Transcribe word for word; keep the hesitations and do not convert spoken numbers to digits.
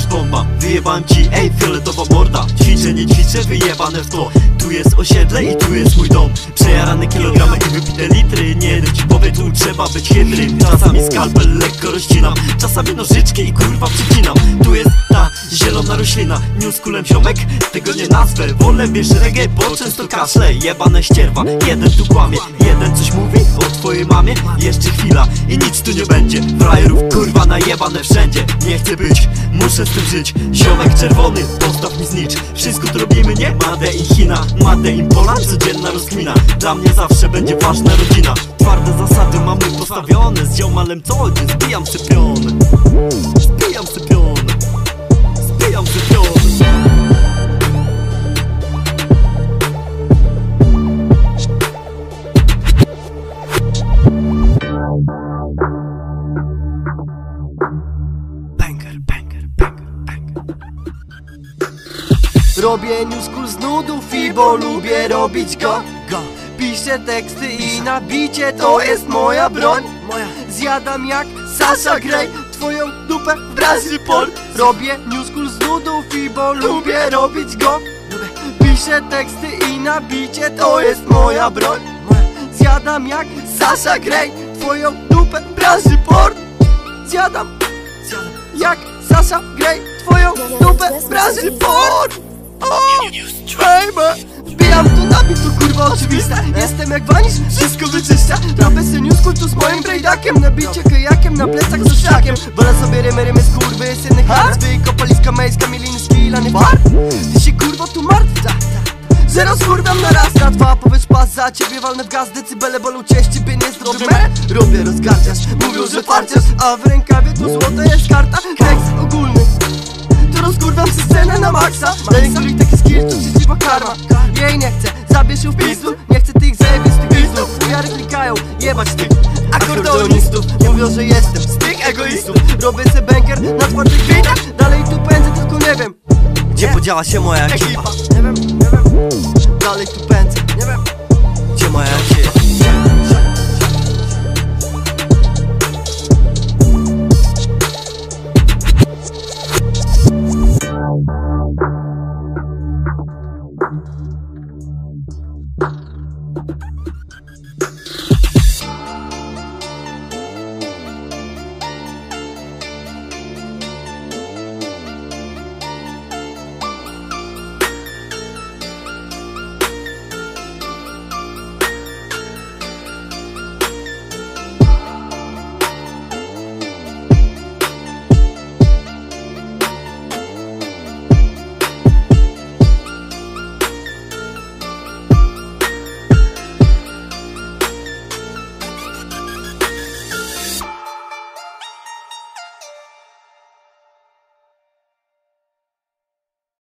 bomba. Wyjebałem ci, ej, fioletowa morda. Ćwiczę, nie ćwiczę, wyjebane w to. Tu jest osiedle i tu jest mój dom. Przejarane kilogramy i wypite litry. Nie jeden ci powie, tu trzeba być chytry. Czasami skalpel lekko rozcinam, czasami nożyczki i kurwa przycinam. Tu jest ta zielona roślina. Newskulem ziomek, tego nie nazwę. Wolę wiesz reggae, bo często kaszle. Jebane ścierwa, jeden tu kłamie. Jeden coś mówi o twojej mamie. Jeszcze chwila i nic tu nie będzie. Frajerów kurwa najebane wszędzie. Nie chcę być, muszę z tym żyć. Ziomek czerwony, postaw mi znicz. Wszystko to robimy, nie? Made in China, Made in Poland, codzienna rozkmina. Dla mnie zawsze będzie ważna rodzina. Twarde zasady mamy postawione. Z ziomalem co dzień zbijam se pion. Zbijam se pion. Zbijam se pion. Robię newschool z nudów i bo lubię robić go, go. Piszę teksty i nabicie to jest moja broń. Zjadam jak Sasha Grey twoją dupę w branży porn. Robię newschool z nudów i bo lubię robić go. Piszę teksty i nabicie to jest moja broń. Zjadam jak Sasha Grey twoją dupę w branży porn. Zjadam jak Sasha Grey twoją dupę w branży porn. O, baby! Wbijam tu nabit, to kurwa oczywiste. Jestem jak wanisz, wszystko wyczyszcza. Rapę se newschool tu z moim brejdakiem. Nabicie kajakiem, na plecach z szakiem. Wolę sobie rymy, rymy z kurwy, syny harcwy. Kopaliska mejska, miliny szkilany bar. Ty się kurwo tu martw, że rozkurwiam na raz, na dwa. Powiesz pas za ciebie, walnę w gaz. Decybele bolą cię, z ciebie niezdrowy me. Robię rozgardziasz, mówią, że farciarz. A w rękawie tu złota jest karta. Tekst ogólny, to rozkurwiam się scenę na maksa. Daję kolik taki skill, to przeciwna karma. Jej nie chcę, zabierz ją w pizdu. Nie chcę tych zajebać tych pizdów. Ujary klikają, jebać tych akordeonistów. Mówią, że jestem z tych egoistów. Robię se banker na twardych bitach. Dalej tu pędzę, tylko nie wiem gdzie podziała się moja ekipa. Nie wiem, nie wiem. Dalej tu pędzę, nie wiem gdzie moja ekipa.